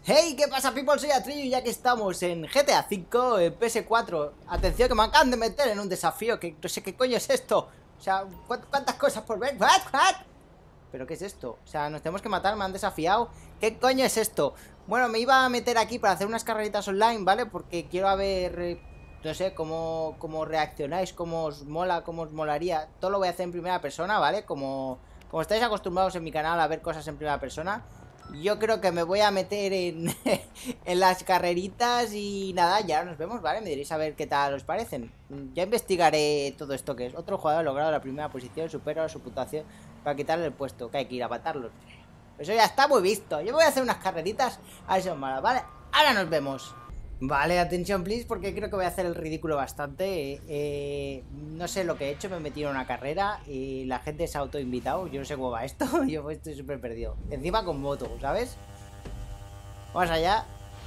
Hey, ¿qué pasa, people? Soy Atrillo y ya que estamos en GTA V, en PS4. Atención que me acaban de meter en un desafío, que no sé qué coño es esto. O sea, ¿cuántas cosas por ver? ¿What? ¿Pero qué es esto? O sea, nos tenemos que matar, me han desafiado. ¿Qué coño es esto? Bueno, me iba a meter aquí para hacer unas carreritas online, ¿vale? Porque quiero ver, no sé, cómo reaccionáis, cómo os mola, cómo os molaría. Todo lo voy a hacer en primera persona, ¿vale? Como estáis acostumbrados en mi canal a ver cosas en primera persona. Yo creo que me voy a meter en, en las carreritas y nada, ya nos vemos, ¿vale? Me diréis a ver qué tal os parecen. Ya investigaré todo esto que es. Otro jugador ha logrado la primera posición, supera su puntuación para quitarle el puesto, que hay que ir a matarlos. Eso ya está muy visto. Yo voy a hacer unas carreritas a ver si os mola, ¿vale? Ahora nos vemos. Vale, atención please, porque creo que voy a hacer el ridículo bastante. No sé lo que he hecho, me he metido en una carrera y la gente se ha autoinvitado. Yo no sé cómo va esto, yo estoy súper perdido. Encima con moto, ¿sabes? Vamos allá.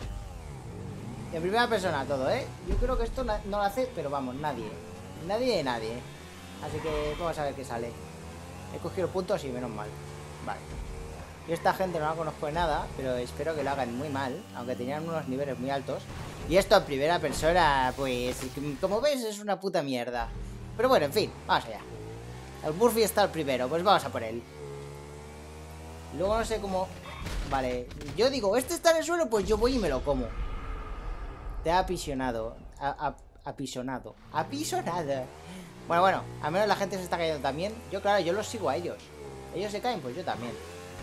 En primera persona todo, ¿eh? Yo creo que esto no lo hace, pero vamos, nadie. Nadie de nadie. Así que vamos a ver qué sale. He cogido puntos y menos mal. Vale. Yo esta gente no la conozco de nada, pero espero que lo hagan muy mal, aunque tenían unos niveles muy altos. Y esto en primera persona, pues, como ves, es una puta mierda. Pero bueno, en fin, vamos allá. El Murphy está el primero, pues vamos a por él. Luego no sé cómo... Vale, yo digo, este está en el suelo, pues yo voy y me lo como. Te ha apisonado. Apisonado. Apisonado. Bueno, al menos la gente se está cayendo también. Yo, claro, yo los sigo a ellos. Ellos se caen, pues yo también.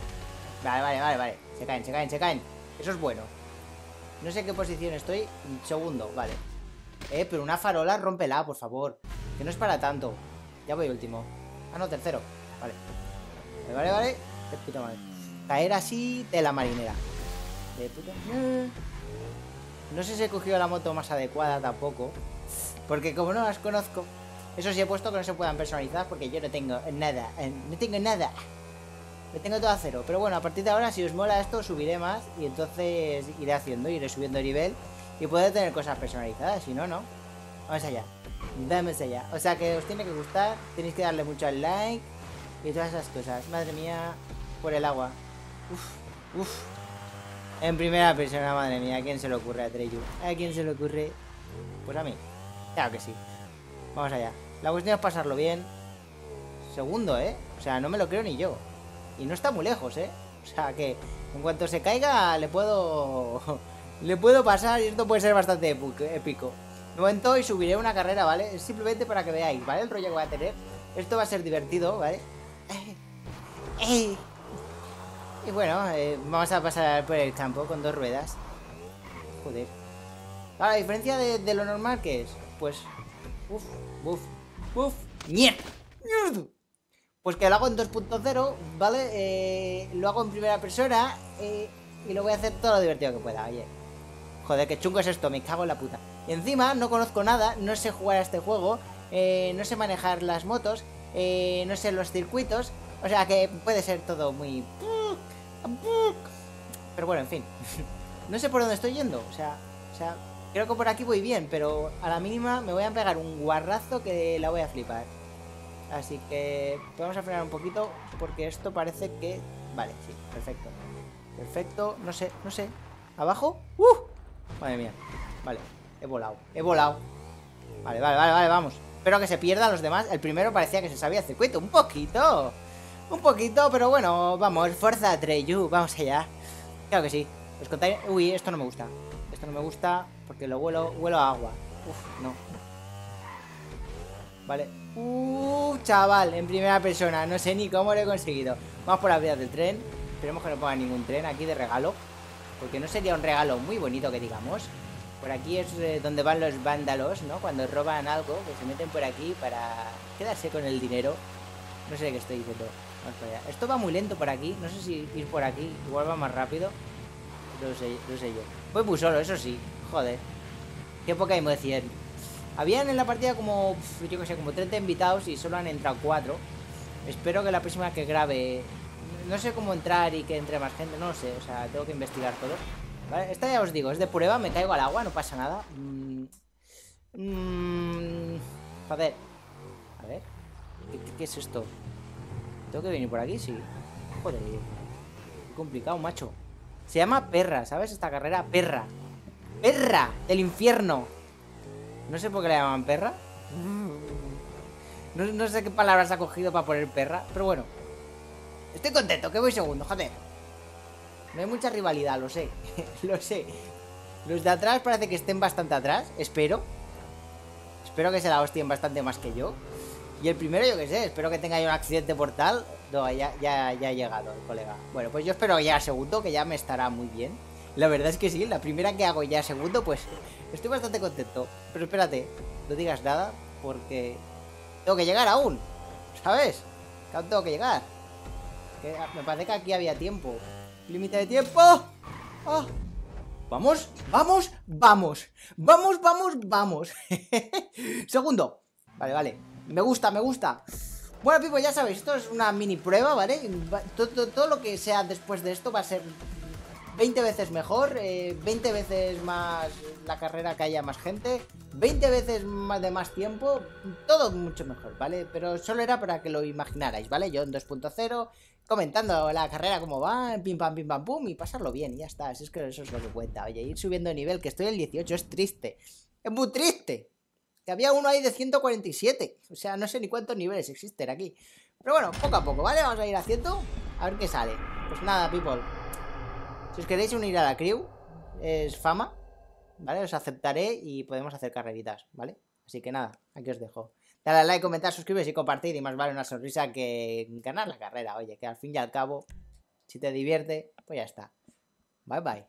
Vale. Se caen. Eso es bueno. No sé en qué posición estoy. Segundo, vale. Pero una farola, rómpela, por favor. Que no es para tanto. Ya voy último. Ah, no, tercero. Vale. De puta madre. Caer así de la marinera. De puta... No sé si he cogido la moto más adecuada tampoco. Porque como no las conozco... Eso sí he puesto que no se puedan personalizar porque yo no tengo nada. No tengo nada. Lo tengo todo a cero. Pero bueno, a partir de ahora, si os mola esto, subiré más. Y entonces iré subiendo de nivel. Y poder tener cosas personalizadas. Si no, no. Vamos allá. Vamos allá. O sea que os tiene que gustar. Tenéis que darle mucho al like. Y todas esas cosas. Madre mía. Por el agua. Uf. En primera persona, madre mía. ¿A quién se le ocurre a Treyu? ¿A quién se le ocurre? Pues a mí. Claro que sí. Vamos allá. La cuestión es pasarlo bien. Segundo, ¿eh? O sea, no me lo creo ni yo. Y no está muy lejos, ¿eh? O sea que en cuanto se caiga le puedo... le puedo pasar y esto puede ser bastante épico. De momento y subiré una carrera, ¿vale? Es simplemente para que veáis, ¿vale? El rollo que voy a tener. Esto va a ser divertido, ¿vale? Y bueno, vamos a pasar por el campo con dos ruedas. Joder. Ahora, a diferencia de lo normal que es, pues... Uf. ¡Mierda! Pues que lo hago en 2.0, ¿vale? Lo hago en primera persona y lo voy a hacer todo lo divertido que pueda, oye. Joder, qué chungo es esto, me cago en la puta. Y encima no conozco nada, no sé jugar a este juego, no sé manejar las motos, no sé los circuitos, o sea que puede ser todo muy... Pero bueno, en fin. No sé por dónde estoy yendo, o sea, creo que por aquí voy bien, pero a la mínima me voy a pegar un guarrazo que la voy a flipar. Así que vamos a frenar un poquito porque esto parece que... Vale, sí, perfecto, no sé. ¿Abajo? Madre mía. Vale, he volado. Vale, vamos. Espero que se pierdan los demás. El primero parecía que se sabía el circuito, un poquito, pero bueno, vamos, fuerza Treyu, vamos allá. Claro que sí. Os contaré... Uy, esto no me gusta porque lo huelo a agua. No. Vale. Chaval, en primera persona. No sé ni cómo lo he conseguido. Vamos por las vías del tren. Esperemos que no pongan ningún tren aquí de regalo. Porque no sería un regalo muy bonito que digamos. Por aquí es donde van los vándalos, ¿no? Cuando roban algo, que se meten por aquí para quedarse con el dinero. No sé qué estoy diciendo. Vamos para allá. Esto va muy lento por aquí. No sé si ir por aquí igual va más rápido. Lo sé yo. Voy muy solo, eso sí. Joder. Qué poca emoción. Habían en la partida como, yo que sé, como 30 invitados y solo han entrado 4. Espero que la próxima que grabe... No sé cómo entrar y que entre más gente, no lo sé. O sea, tengo que investigar todo. ¿Vale? Esta ya os digo, es de prueba, me caigo al agua, no pasa nada. Joder. A ver. ¿Qué es esto? ¿Tengo que venir por aquí? Sí. Joder. Qué complicado, macho. Se llama Perra, ¿sabes? Esta carrera, Perra. ¡Perra! ¡Del infierno! No sé por qué le llaman Perra. No sé qué palabras ha cogido para poner Perra, pero bueno. Estoy contento, que voy segundo, joder. No hay mucha rivalidad, lo sé. Lo sé. Los de atrás parece que estén bastante atrás, espero. Espero que se la hostien bastante más que yo. Y el primero, yo qué sé, espero que tenga ya un accidente mortal. No, ya ha llegado el colega. Bueno, pues yo espero ya segundo, que ya me estará muy bien. La verdad es que sí, la primera que hago ya segundo, pues estoy bastante contento. Pero espérate, no digas nada, porque tengo que llegar aún, ¿sabes? Que aún tengo que llegar. Que me parece que aquí había tiempo. Límite de tiempo. ¡Oh! Vamos, vamos, vamos. Vamos, vamos, vamos. Segundo. Vale. Me gusta. Bueno, people, ya sabéis, esto es una mini prueba, ¿vale? Todo lo que sea después de esto va a ser 20 veces mejor, 20 veces más la carrera, que haya más gente, 20 veces más de más tiempo, todo mucho mejor, ¿vale? Pero solo era para que lo imaginarais, ¿vale? Yo en 2.0, comentando la carrera cómo va, pim pam pum, y pasarlo bien, y ya está. Es que eso es lo que cuenta. Oye, ir subiendo de nivel, que estoy en el 18, es triste. Es muy triste. Que había uno ahí de 147. O sea, no sé ni cuántos niveles existen aquí. Pero bueno, poco a poco, ¿vale? Vamos a ir haciendo, a ver qué sale. Pues nada, people. Si os queréis unir a la crew, es fama, ¿vale? Os aceptaré y podemos hacer carreritas, ¿vale? Así que nada, aquí os dejo. Dale a like, comentar, suscribiros y compartir. Y más vale una sonrisa que ganar la carrera. Oye, que al fin y al cabo, si te divierte, pues ya está. Bye, bye.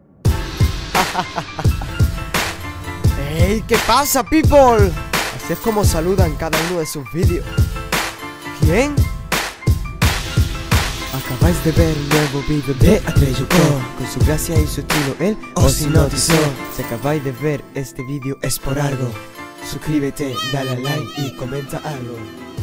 ¡Ey! ¿Qué pasa, people? Así es como saludan cada uno de sus vídeos. ¿Quién? Acabáis de ver un nuevo vídeo de Atreyuko, con su gracia y su estilo él os hipnotizó. Si acabáis de ver este vídeo es por algo. Suscríbete, dale a like y comenta algo.